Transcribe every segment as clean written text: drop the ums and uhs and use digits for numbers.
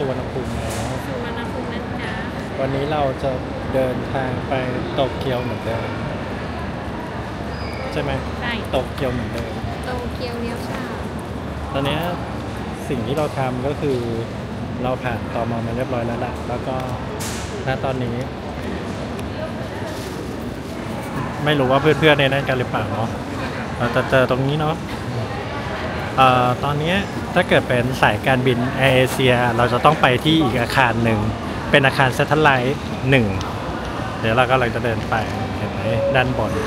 สุวรรณภูมิแล้วสุวรรณภูมินะจ๊ะวันนี้เราจะเดินทางไปโตเกียวเหมือนเดิมใช่ไหมใช่โตเกียวเหมือนเดิมโตเกียวเลี้ยวซ้ายตอนนี้สิ่งที่เราทำก็คือเราผ่านตม.มาเรียบร้อยแล้วล่ะแล้วก็ณตอนนี้ไม่รู้ว่าเพื่อนๆในนั้นกันหรือเปล่าเนาะเราจะเจอตรงนี้เนาะตอนนี้ถ้าเกิดเป็นสายการบินแอร์เอเชียเราจะต้องไปที่อีกอาคารหนึ่งเป็นอาคารเซทเทลไลท์1เดี๋ยวเราก็เลยจะเดินไปเห็นไหมด้านบน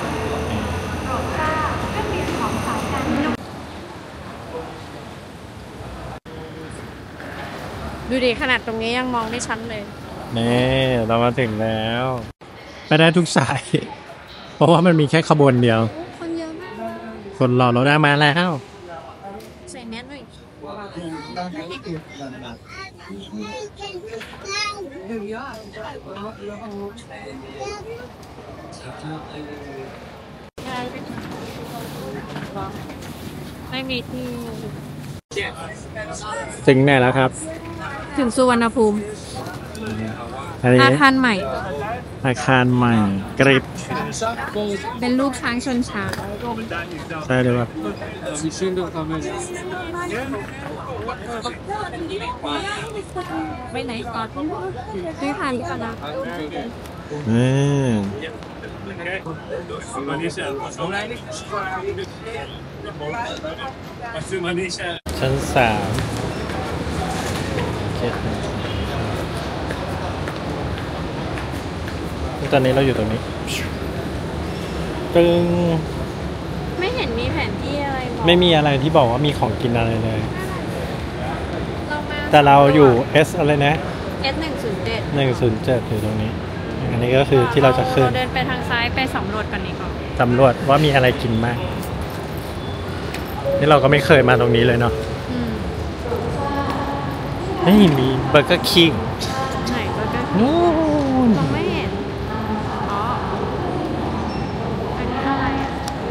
ดูดิขนาดตรงนี้ยังมองได้ชัดเลยนี่เรามาถึงแล้วไปได้ทุกสายเพราะว่ามันมีแค่ขบวนเดียวคนเยอะมากคนรอเราได้มาแล้วใส่แมสหน่อยไม่มีที่ถึงไหนแล้วครับถึงสุวรรณภูมิอาคารใหม่อาคารใหม่กริบเป็นรูปช้างชนช้างใช่เลยครับไปไหนก่อนซื้อทานก่อนนะชั้น3ตอนนี้เราอยู่ตรงนี้ตึงไม่เห็นมีแผนที่อะไรบอกไม่มีอะไรที่บอกว่ามีของกินอะไรเลยแต่เราอยู่ S อะไรนะ S107 อยู่ตรงนี้อันนี้ก็คือที่เราจะขึ้นเราเดินไปทางซ้ายไปสำรวจกันนี้ก่อนสำรวจว่ามีอะไรกินมากนี่เราก็ไม่เคยมาตรงนี้เลยเนาะนี่มีเบอร์เกอร์คิงไหนเบอร์เกอร์คิงมองไม่เห็นอ๋ออันนี้อะไรอ่ะ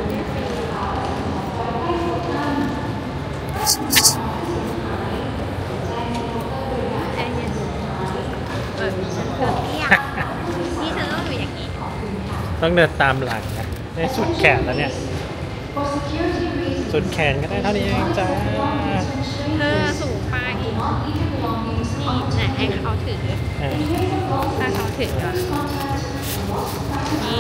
ไอ้เนี่ยนี่ฉันต้องอยู่อย่างนี้ต้องเดินตามหลังนะในสุดแขนแล้วเนี่ยสุดแขนก็ได้เท่านี้เองจ้าสูงไปอีกนี่ไหนให้เขาถือถ้าเขาถือก่อนนี่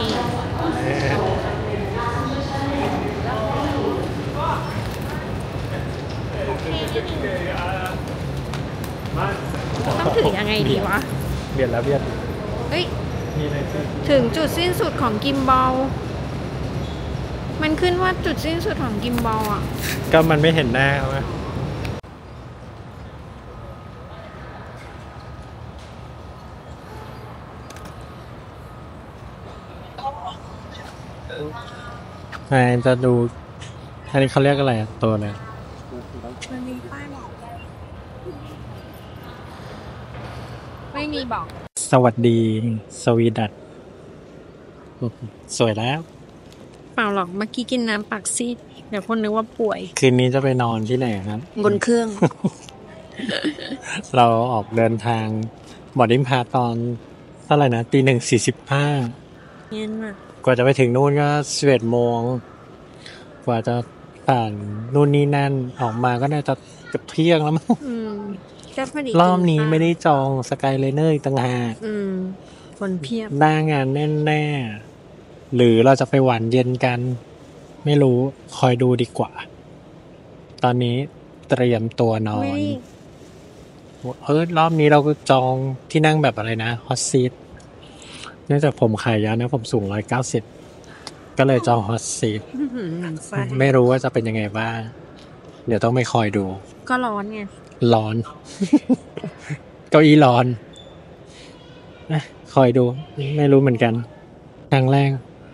ต้องถือยังไงดีวะเบียดแล้วเบียดเฮ้ยถึงจุดสิ้นสุดของกิมบอลมันขึ้นว่าจุดสิ้นสุดของกิมบอลอ่ะก็มันไม่เห็นหน้าเขาไหมจะดูอันนี้เขาเรียกอะไรตัวอะไรมันมีป้ายบอกไม่มีบอกสวัสดีสวีดัตสวยแล้วเปล่าหรอกเมื่อกี้กินน้ำปากซีดเดี๋ยวคนนึกว่าป่วยคืนนี้จะไปนอนที่ไหนครับบนเครื่องเราออกเดินทางบอร์ดิ้งพาสตอนเท่าไหร่นะ1:45 เย็นมากกว่าจะไปถึงนู่นก็11 โมงกว่าจะผ่านนู่นนี่นั่นออกมาก็น่าจะเกือบเที่ยงแล้วมั้งรอบนี้ไม่ได้จองสกายไลเนอร์อีกต่างหากคนเพียบหน้างานแน่ๆหรือเราจะไปหวานเย็นกันไม่รู้คอยดูดีกว่าตอนนี้เตรียมตัวนอนรอบนี้เราก็จองที่นั่งแบบอะไรนะฮอตซีทเนื่องจากผมขายยานะผมสูง190ก็เลยจองฮอตซีทไม่รู้ว่าจะเป็นยังไงบ้างเดี๋ยวต้องไปคอยดูก็ร้อนไงร้อนเก้าอี้ร้อนคอยดูไม่รู้เหมือนกันครั้งแรก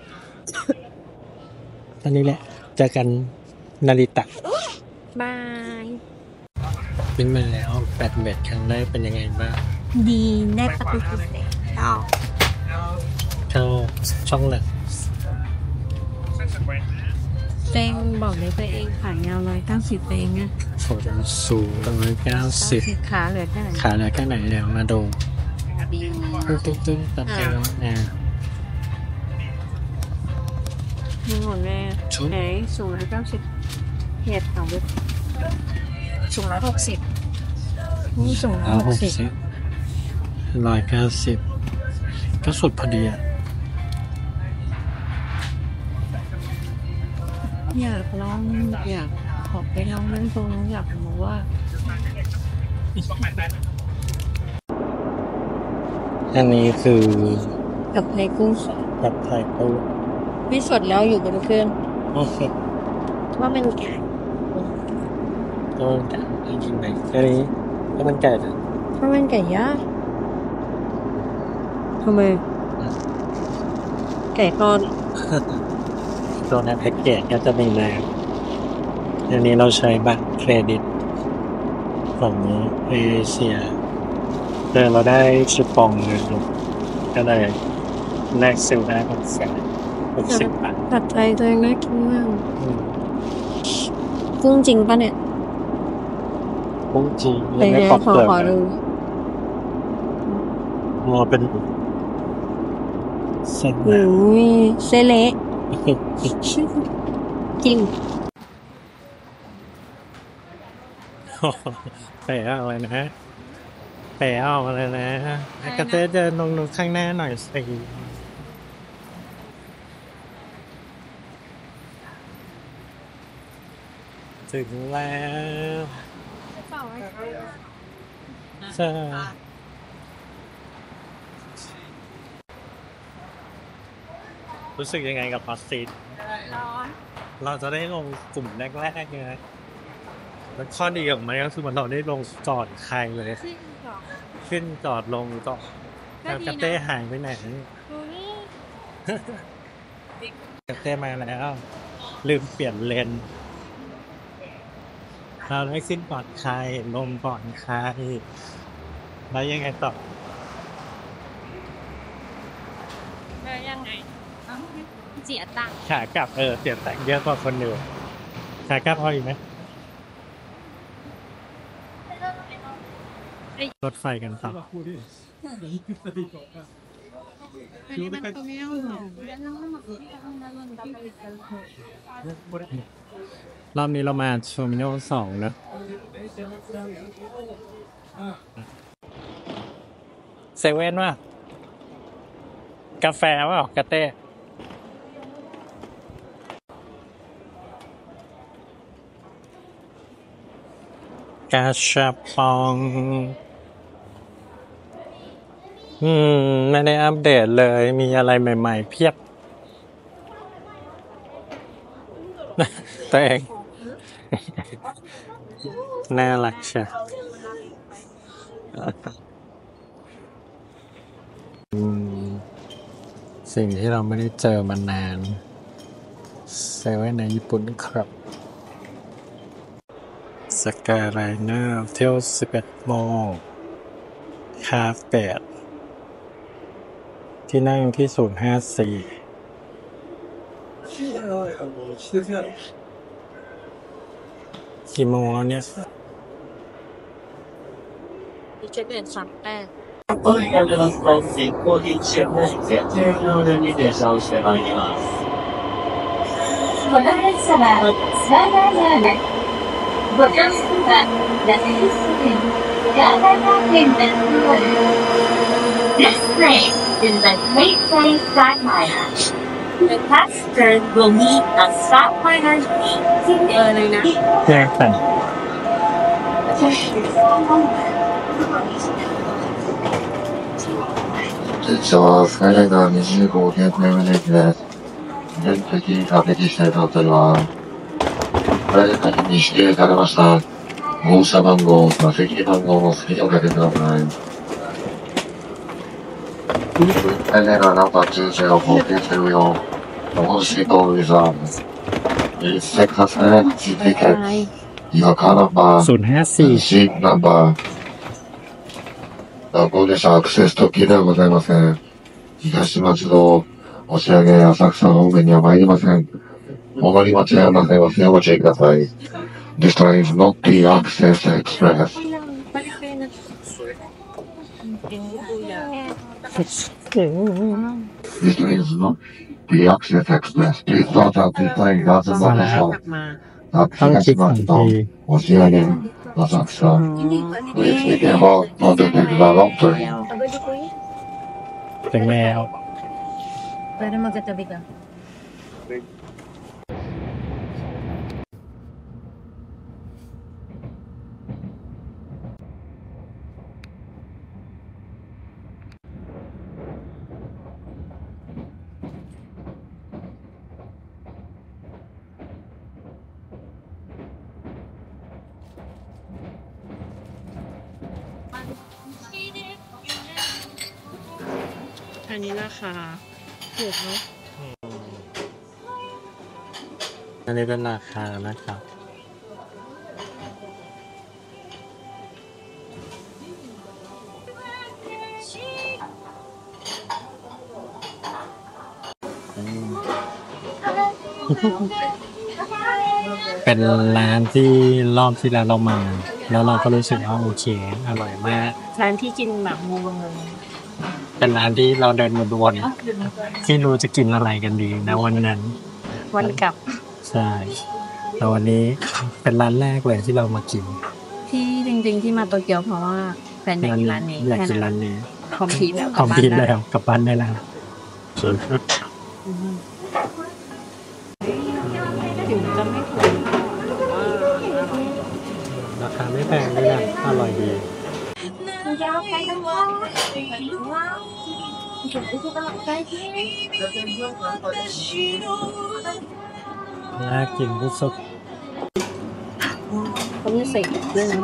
ตอนนี้แหละเจอกันนาริตะบายขึ้นมาแล้ว8 เบ็ดครั้งแรกเป็นยังไงบ้างดีได้ประตูพิเศษเข้าช่องเลยเต็งบอกเลยตัวเองขายาว190เองอะส่วนสูง190 ขาเหลือแค่ไหนขาเหลือแค่ไหนเดี๋ยวมาดูตึ้งตัดเจอเนี่ยมีหมดแม่ชุดไหนสูง190เหตุของเว็บสูง160นี่สูง160 190ก็สุดพอดีอ่ะอยากลองอยากขอไปลองเล่นตรงอยากรู้ว่าอันนี้คือกับไทยกุ้งสดแบบไทยตู้ไม่สดแล้วอยู่บนเครื่องโอเคว่าเป็นไก่ก็จริงๆไหนอันนี้ก็มันไก่นะว่าเป็นไก่ย่างทำไมไก่ทอดตัวในแพ็กเกจก็จะมีแล้วอันนี้เราใช้บัตรเครดิตของเอเชียเราได้คูปองเลยก็ได้แลกซิลได้60 บาทผัดไทยตัวเองน่ากินมากอืมกุ้งจริงปะเนี่ยบุ้งจีเป็นไม่ไงปอกขอเปลือกขอดูมัวเป็นเส้นอุ้นะยเซเละจริงไปเอาอะไรนะไปเอาอะไรนะไอ้กระเต้เดินลงข้างหน้าหน่อยสิถึงแล้วใช่รู้สึกยังไงกับฮอตซีทร้อนเราจะได้ลงกลุ่มแรกๆไงแล้วข้อดีของมันก็คือมันเราได้ลงก่อนใครเลยจริงเหรอขึ้นจอดลงก่อนก็ดีนะกระเต้หายไปไหนดูนี่กระเต้มาแล้ว ลืมเปลี่ยนเลนเราได้ขึ้นก่อนใครลงก่อนใครแล้วยังไงต่อแล้วยังไงเจียตังค์ขากลับเปลี่ยนแต่งเยอะกว่าคนอื่นขากลับเอาอีกไหมรถไฟกันต่อรอบนี้เรามาโชมิโน2นะเซเว่นว่ะกาแฟว่ะกาเต้กาชาปองไม่ได้อัปเดตเลยมีอะไรใหม่ๆเพียบ ตัวเอง น่ารักใช่สิ่งที่เราไม่ได้เจอมานานเซเว่นในญี่ปุ่นครับสกายไลเนอร์เที่ยว11 โมงคาเฟ่ที่นั่งที่054กี่โมงแล้วเนี่ยดิจะเปลี่ยน3แป้งお願いします。コーヒーチェック設定の上に停車をしてまいります。 この列車はスカイライナーです。ご乗車はラスベガスガーナー県です。This train is the Great Train Skyliner. The passengers will meet a Skyliner gate. เลยนะแยกกัน列車はスカイライナー25号線小山駅です。全席各駅指定となっております。これで先に指定されました号車番号、座席番号の付けをかけてください。スカイライナーナンバー90を合計するよう、お申し込みです。Please check the Skyline ticket. Your car number, 054 seat number. ご列車アクセス特急ではございません。東松戸、押上浅草方面には参りません。 お乗り間違いません。おご注意ください。This train is not the Access Express. This train is not the Access Express. Please start at the train does not stop. ต้องคลิก2 ที押し上げる。浅草。Please be careful not to take the wrong train. ถึงแล้วอันนี้ราคาถูกเนาะอันนี้เป็นราคานะครับ เป็นร้านที่รอบที่แล้วเรามา แล้วเราก็รู้สึกว่าโอเคอร่อยมากร้านที่กินแบบงูงเป็นร้านที่เราเดินวนที่รู้จะกินอะไรกันดีนะวันนั้นวันกลับใช่แต่วันนี้เป็นร้านแรกเลยที่เรามากินที่จริงๆที่มาโตเกียวเพราะว่าแฟนอยากกินร้านนี้อยากกินร้านนี้คอมพีทแล้วคอมพิวแล้วกลับบ้านได้แล้วถึงจะไม่ถูกราคาไม่แพงด้วยนะอร่อยดี น่ากินที่สุดเขามีใส่ด้วยนะ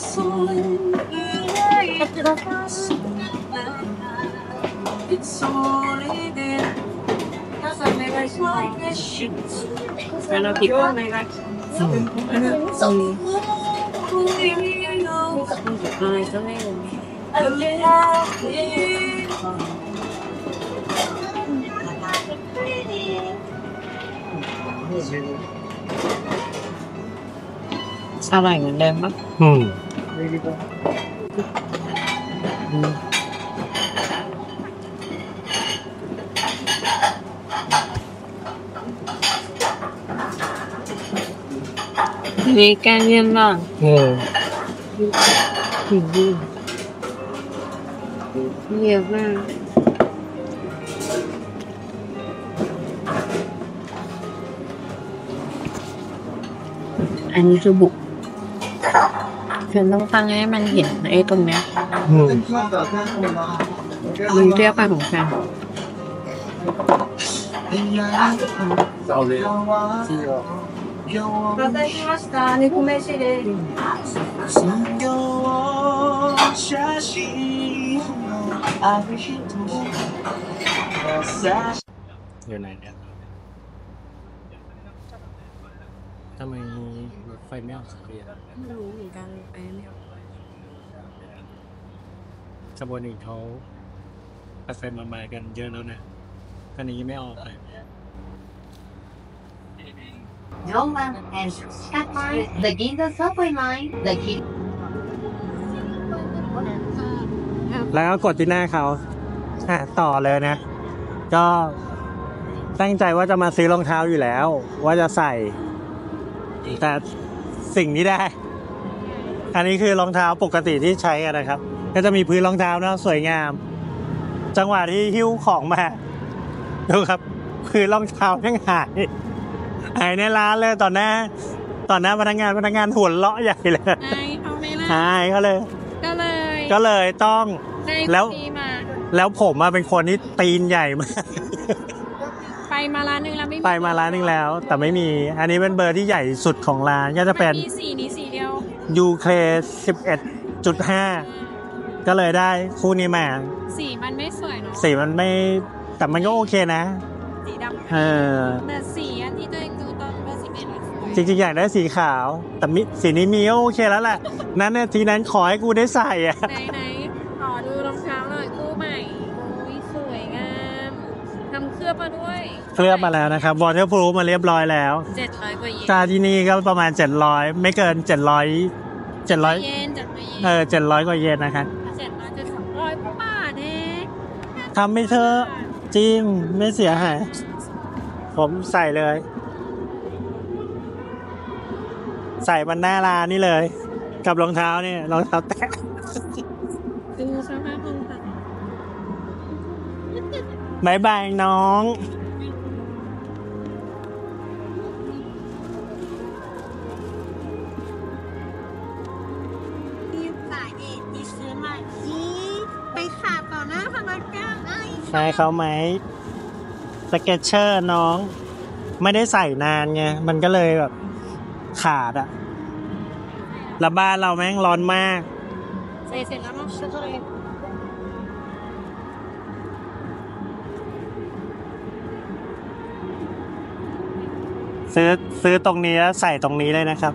แล้วเราผิดอะไรกันอะไรก็ไม่รู้อร่อยเหมือนเดิมปะนี่แกงเย็นบ้างเยอะมากอันนี้คือบุกฉันต้องตั้งให้มันเห็นไอ้ตรงเนี้ยมันเรียกไปของฉันอยู่ไหนเนี่ยทำไมรถไฟไม่ออกสักทีอ่ะไม่รู้เหมือนกันไปไม่ออกขบวนอื่นเขาไปมากันเยอะแล้วนะคันนี้ไม่ออกเลย Roman and Skyline, the Ginza subway line, the King. แล้วก็กดที่หน้าเขาต่อเลยนะ ก็ตั้งใจว่าจะมาซื้อรองเท้าอยู่แล้ว ว่าจะใส่ แต่สิ่งที่ได้ อันนี้คือรองเท้าปกติที่ใช้กันนะครับ ก็จะมีพื้นรองเท้านะสวยงาม จังหวะที่หิ้วของมาดูครับพื้นรองเท้ายังหายในร้านเลยตอนหน้าพนักงานหัวเราะใหญ่เลยเขาไม่ล่ะหายเขาเลย ก็เลยต้องแล้วผมเป็นคนที่ตีนใหญ่มากไปมาร้านนึงแล้วไม่มีไปมาร้านนึงแล้ว แต่ไม่มีอันนี้เป็นเบอร์ที่ใหญ่สุดของร้านก็จะเป็นมีสีนี้สีเดียว UK 11.5 ก็เลยได้คู่นี้มาสีมันไม่สวยเนาะสีมันไม่แต่มันก็โอเคนะสีดำแต่สีอันที่ตัวเองดูตอนเบอร์11 จริงๆอยากได้สีขาวแต่สีนี้มีโอเคแล้วแหละนั้นเนี่ยทีนั้นขอให้กูได้ใส่อะไหนขอดูรองเท้าหน่อยคู่ใหม่โอ้ยสวยงามทำเคลือบมาด้วยเคลือบมาแล้วนะครับวอเตอร์พรูฟมาเรียบร้อยแล้ว 700 กว่าเยนจาที่นี่ก็ประมาณ700ไม่เกิน700 700 เยน700 เยน 700 กว่าเยนนะคะ 700จะ200กว่าบาทเองทำไม่เถอะจริงไม่เสียหายผมใส่เลย ใส่มันหน้าร้านนี่เลย กับรองเท้านี่รองเท้าแตะดูสภาพมึงค่ะบายบายน้องรีบสายเด็ดดิซื้อมาอีไปขาดต่อหน้าพนักงานไอ้ใช่เขาไหมสเก็ตเชอร์น้อง ไม่ได้ใส่นานไง มันก็เลยแบบขาดอะแล้วบ้านเราแม่งร้อนมากใส่เสร็จแล้วมาชุดเลยซื้อตรงนี้แล้วใส่ตรงนี้เลยนะครับ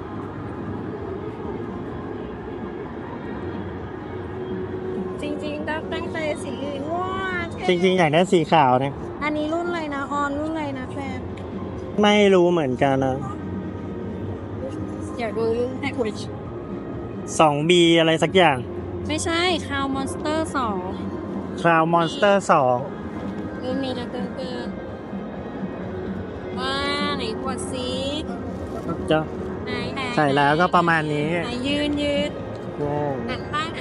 จริงๆตั้งใจสีม่วงจริงๆอยากได้สีขาวเนี่ยอันนี้รุ่นอะไรนะ ออนรุ่นอะไรนะแฟนไม่รู้เหมือนกันนะอยากดูรุ่นแท็กวิช 2B อะไรสักอย่างไม่ใช่คาวมอนสเตอร์2 Cloud Monster รุ่นนี้นะเกินว่าไหนปวดซี 2จะไหนใส่แล้วก็ประมาณนี้ไหนยืนโอ้หันข้าง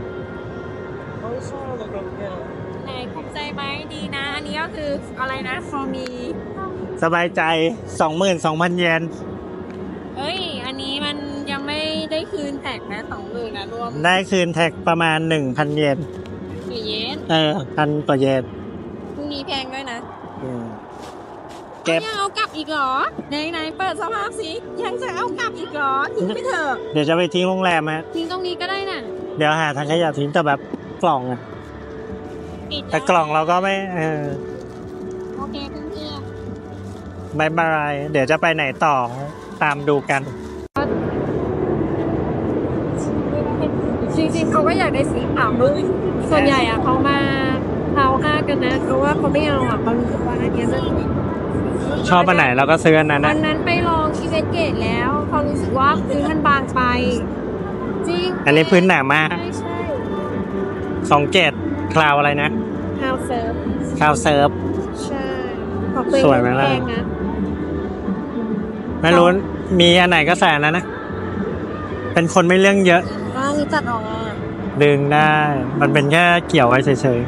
ไหนภูมิใจไหมดีนะ อันนี้ก็คืออะไรนะฟอร์มีสบายใจ 22,000 เยนเอ้ย อันนี้มันยังไม่ได้คืนแท็กนะ20,000นะรวมได้คืนแท็กประมาณ 1,000 เยนกี่เยน 1,000 กว่าเยนพรุ่งนี้แพงด้วยนะอืมเก็บยังเอากลับอีกเหรอไหนเปิดสภาพสิยังจะเอากลับอีกเหรอทิ้งไปเถอะเดี๋ยวจะไปทิ้งโรงแรมฮะทิ้งตรงนี้ก็ได้น่ะเดี๋ยวหาทางขยะทิ้งแต่แบบกล่องอะปิดแต่กล่องเราก็ไม่โอเคเพื่อนบายบาย เดี๋ยวจะไปไหนต่อตามดูกันๆจริงๆเขาก็อยากได้สีขาวด้วยส่วนใหญ่อะเขามาเท้าห้ากันนะเพราะว่าเขาไม่เอาอะเขารู้สึกว่าอันเนี้ยมันชอบอันไหนเราก็ซื้ออันนั้นวันะนนั้นไปลองที่เวสเกตแล้วเขารู้สึกว่าพื้นมันบางไป จริงอันนี้พื้นหนามากใช่ 27 คลาวอะไรนะฮาวเซิร์ฟคลาวเซิร์ฟใช่ของตัวเองสวยไหมล่ะแพงนะไม่รู้มีอันไหนก็ใส่อันนั้นนะ เป็นคนไม่เรื่องเยอะนี่จัดออกอ่ะดึงได้ มันเป็นแค่เกี่ยวไว้เฉย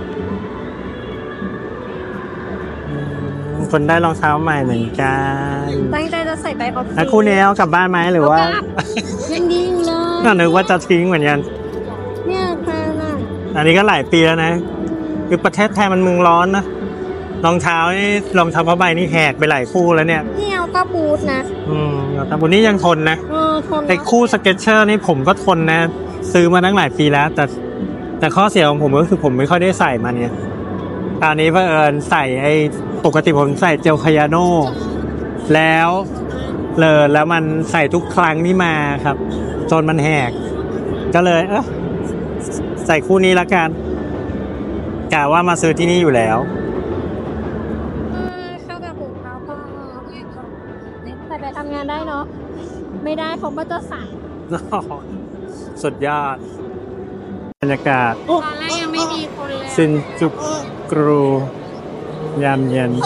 ๆคนได้รองเท้าใหม่เหมือนกันตั้งใจจะใส่ไปออฟฟิศแล้วคู่นี้เอากลับบ้านไหมหรือว่ายังดีอยู่เลยน่านึกว่าจะทิ้งเหมือนกันเนี่ยแพงอ่ะอันนี้ก็หลายปีแล้วนะ คือประเทศไทยมันเมืองร้อนนะ รองเท้านี่รองเท้าผ้าใบนี่แหกไปหลายคู่แล้วเนี่ยนี่เอาก็บูทนะแต่บุนนี้ยังทนนะทนไอ้คู่สเก็ตเชอร์นี่ผมก็ทนนะ ซื้อมาตั้งหลายปีแล้ว แต่ข้อเสียของผมก็คือผมไม่ค่อยได้ใส่มันเนี่ยตอนนี้เผอิญใส่ไอ้ปกติผมใส่เจลคายาโน่แล้วแล้วมันใส่ทุกครั้งที่มาครับ จนมันแหก ก็เลยใส่คู่นี้ละกันกะว่ามาซื้อที่นี่อยู่แล้วเข้ากับผมเขาก็ใส่ไปทำงานได้เนาะไม่ได้เขาก็จะสั่งสุดยอดบรรยากาศตอนแรกยังไม่มีคนเลยซินจูกรูยามเย็น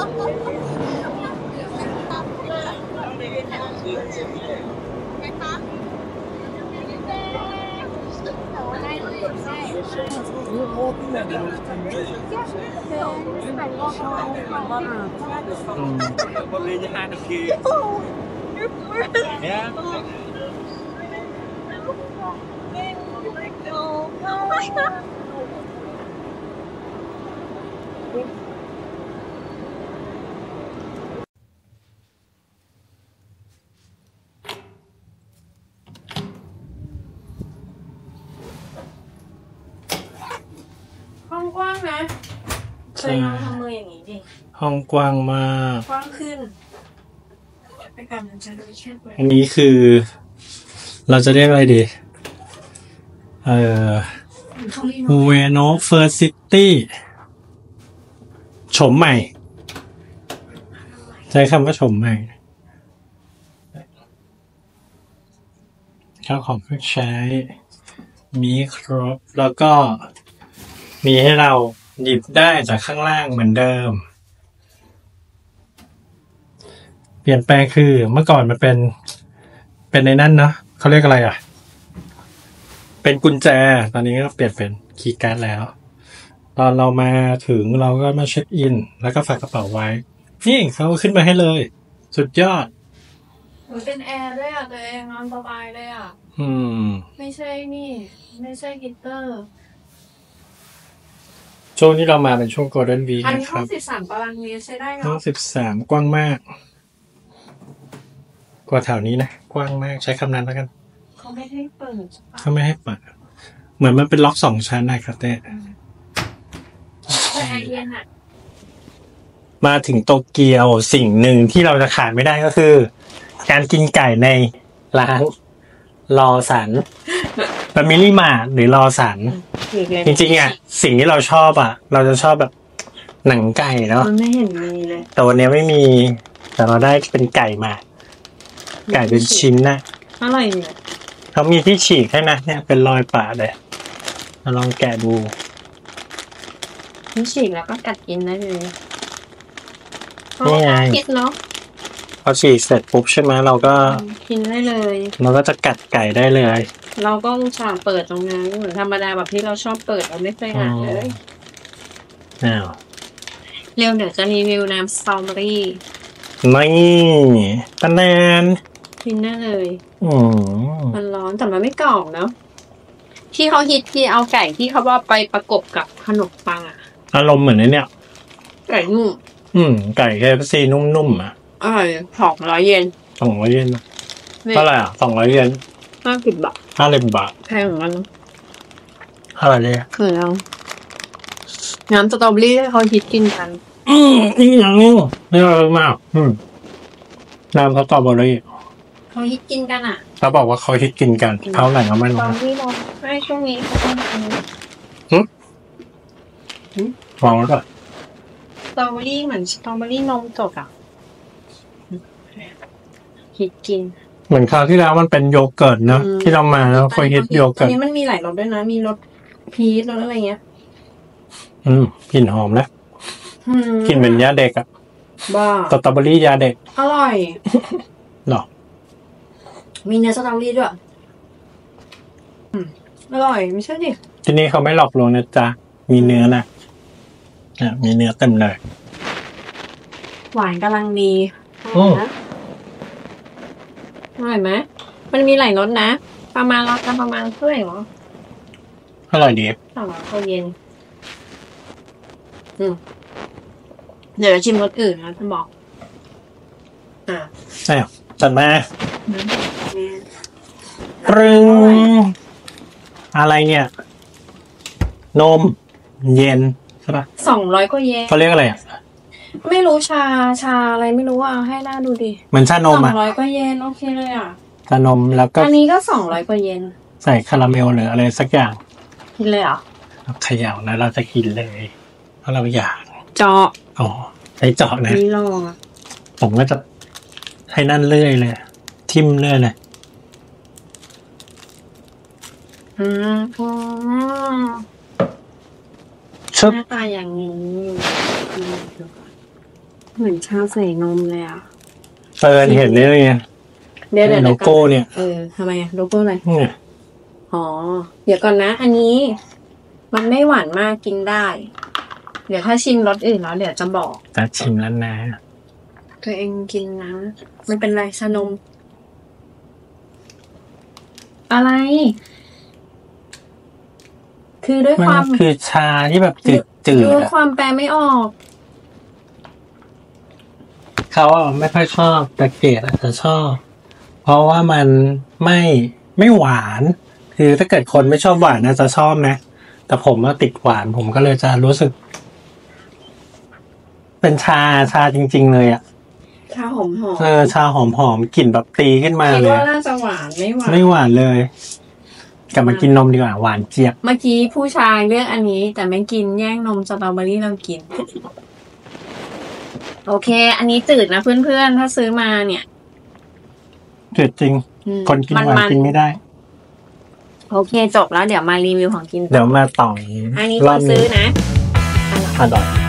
ห้องกว้างนะเคยลองทำมืออย่างนี้ดิห้องกว้างมากกว้างขึ้นไปกันมันจะดูแค่ไหนอันนี้คือเราจะเรียกอะไรดีเวโนเฟิร์สซิตี้โฉมใหม่ใช้คำว่าชมใหม่ข้าวของเครื่องใช้มีครบแล้วก็มีให้เราหยิบได้จากข้างล่างเหมือนเดิมเปลี่ยนแปลงคือเมื่อก่อนมันเป็นในนั้นเนาะเขาเรียกอะไรอ่ะเป็นกุญแจตอนนี้ก็เปลี่ยนเป็นคีย์การ์ดแล้วตอนเรามาถึงเราก็มาเช็คอินแล้วก็ฝากกระเป๋าไว้นี่เขาขึ้นมาให้เลยสุดยอดเป็นแอร์ด้วยอ่ะตัวเองนอนสบายเลยอ่ะไม่ใช่นี่ไม่ใช่ฮีตเตอร์ช่วงที่เรามาเป็นช่วง Golden Week อันนี้นะครับ 13 ตารางเมตรใช้ได้เนาะห้อง13กว้างมากกว่าแถวนี้นะกว้างมากใช้คำนั้นแล้วกันเขาไม่ให้เปิดเขาไม่ให้เปิดเหมือนมันเป็นล็อก2ชั้นนะครับเต้มาถึงโตเกียวสิ่งหนึ่งที่เราจะขาดไม่ได้ก็คือการกินไก่ในร้านรอสันFamily Martหรือรอสันจริงๆอ่ะสิ่งที่เราชอบอ่ะเราจะชอบแบบหนังไก่เนาะมันไม่เห็นมีเลยแต่วันนี้ไม่มีแต่เราได้เป็นไก่มาไก่เป็นชิ้นนะอะไรเนี่ยเขามีที่ฉีกให้นะเนี่ยเป็นรอยปะเลยเราลองแกะดูที่ฉีกแล้วก็กัดกินได้เลยนี่ไงคิดเนาะพอฉีกเสร็จปุ๊บใช่ไหมเราก็กินได้เลยเราก็จะกัดไก่ได้เลยเราก็อุตส่าห์เปิดตรงนั้นเหมือนธรรมดาแบบที่เราชอบเปิดเราไม่เคยอ่านเลยเร็วเดี๋ยวจะรีวิวน้ำสตรอเบอรี่ไม่ตะแนนกินได้เลยมันร้อนแต่มันไม่กรอบเนาะที่เขาฮิตที่เอาไก่ที่เขาว่าไปประกบกับขนมปังอ่ะอารมณ์เหมือนไอ้เนี่ยไก่นุ่มไก่ KFC นุ่มๆอ่ะ 200 เยน 200 เยนเท่าไหร่อ่ะ200 เยน 50 บาท 50 บาทแพงเหมือนกันเท่าไหร่เลยคือน้ำสตรอเบอรี่เขาฮิตกินกันนี่อย่างนี้นี่อร่อยมากน้ำสตรอเบอรี่เขาฮิตกินกันอ่ะเขาบอกว่าเขาฮิตกินกันเท่าไหร่ก็ไม่รู้ตอนที่เราให้ช่วงนี้เขาทำกันวางไว้ก่อนสตรอเบอรี่เหมือนสตรอเบอรี่นมสดอ่ะฮิตกินเหมือนคราวที่แล้วมันเป็นโยเกิร์ตเนอะที่เรามาแล้วเคยฮิตโยเกิร์ตนี้มันมีหลายรสด้วยนะมีรสพีชรสอะไรเงี้ยกลิ่นหอมนะกลิ่นเหมือนยาเด็กอ่ะบ้าสตรอเบอรี่ยาเด็กอร่อยหรอมีเนื้อสตรอเบอรี่ด้วยอร่อยไม่ใช่ดิที่นี่เขาไม่หลอกลวงนะจ๊ะมีเนื้อนะมีเนื้อเต็มเลยหวานกำลังดีอร่อยไหมมันมีหลายรสนะประมาณราคาประมาณเท่าไหร่หรออร่อยดี 200 เยนเดี๋ยวชิมรสอื่นนะจะบอกใช่จัดมาปรึงอะไรเนี่ยนมเย็นใช่ปะ 200 กว่าเยนเขาเรียกอะไรอ่ะไม่รู้ชาอะไรไม่รู้เอาให้หน้าดูดิเหมือนชานมอ่ะ 200 กว่าเยนโอเคเลยอ่ะชานมแล้วก็อันนี้ก็200 กว่าเยนใส่คาราเมลหรืออะไรสักอย่างกินเลยเหรอเขย่านะเราจะกินเลยเพราะเราอยากเจาะใช้เจาะนะนี่ลองผมก็จะให้นั่นเลื่อยเลยทิ่มเลื่อยเลยหน้าตาอย่างนี้เหมือนชาใส่นมเลยอ่ะเห็นได้ไงเดี๋ยวโลโก้เนี่ยทำไมโลโก้อะไรเดี๋ยวก่อนนะอันนี้มันไม่หวานมากกินได้เดี๋ยวถ้าชิมรสอื่นแล้วเดี๋ยวจะบอกจะชิมแล้วนะตัวเองกินนะมันเป็นไรชานมอะไรคือด้วยความคือชาที่แบบจืดด้วยความแปลไม่ออกเขาไม่ค่อยชอบแต่เกดอาจจะชอบเพราะว่ามันไม่หวานคือถ้าเกิดคนไม่ชอบหวานน่าจะชอบนะแต่ผมว่าติดหวานผมก็เลยจะรู้สึกเป็นชาจริงๆเลยอ่ะชาหอมชาหอมกลิ่นแบบตีขึ้นมาเลยคิดว่าน่าจะหวานไม่หวานเลยกลับมากินนมดีกว่าหวานเจี๊ยบเมื่อกี้ผู้ชายเลือกอันนี้แต่ไม่กินแย่งนมสตรอเบอรี่เรากินโอเค อันนี้จืดนะเพื่อนๆ ถ้าซื้อมาเนี่ยจืดจริง คนกินหวานกินไม่ได้โอเคจบแล้วเดี๋ยวมารีวิวของกินเดี๋ยวมาต่ออันนี้คนซื้อนะอร่อย